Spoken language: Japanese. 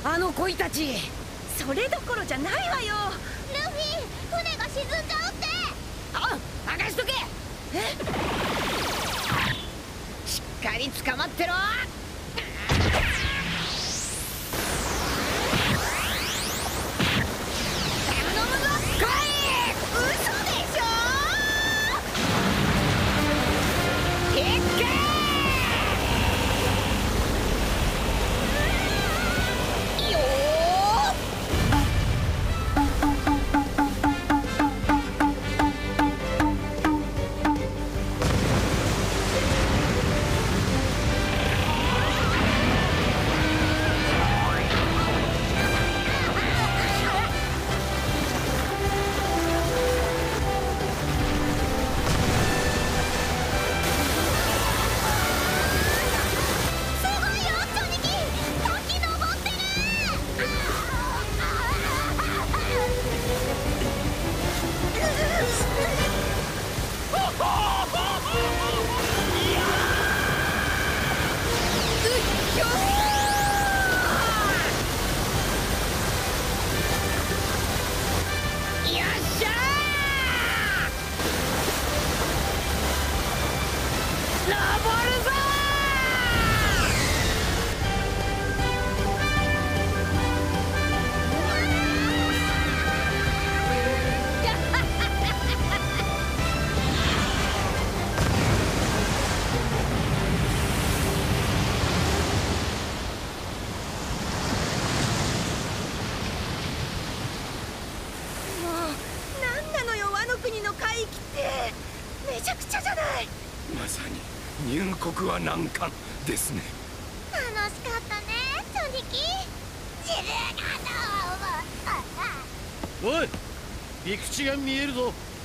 あの恋たち。 それどころじゃないわよ。 ルフィ、船が沈んじゃうって。 あ、任しとけ。しっかり捕まってろ。 めちゃくちゃじゃない。 まさに入国は難関ですね。 楽しかったね、チョニキ。自分がどう思った。 おい、陸地が見えるぞ。